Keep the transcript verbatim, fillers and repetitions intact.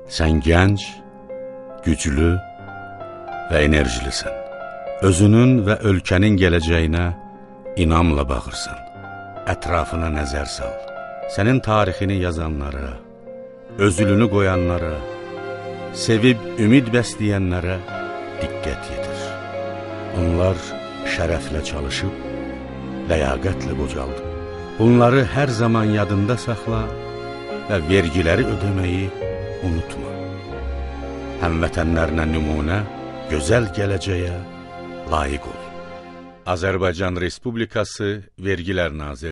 Sən gənc, güclü və enerjilisən. Özünün və ölkənin gələcəyinə inamla baxırsan. Ətrafına nəzər sal. Sənin tarixini yazanlara, özülünü qoyanlara, sevib ümid bəsləyənlərə diqqət yetir. Onlar şərəflə çalışıb, ləyaqətlə qocaldı. Bunları hər zaman yadında saxla və vergiləri ödəməyi unutma. Həmvətənlərinə nümunə, gözəl gələcəyə layiq ol. Azərbaycan Respublikası Vergilər Nazirliyi